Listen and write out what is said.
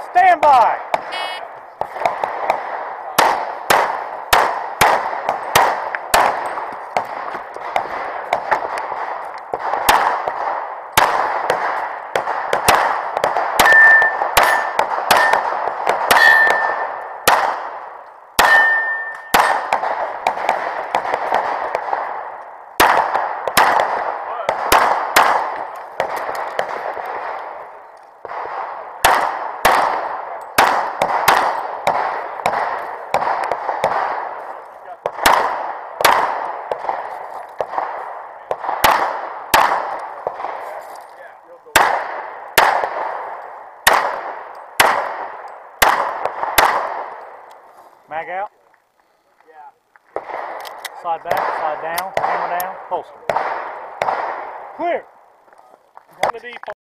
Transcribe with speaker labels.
Speaker 1: Stand by. Mag out. Slide back, slide down, hammer down, holster. Clear.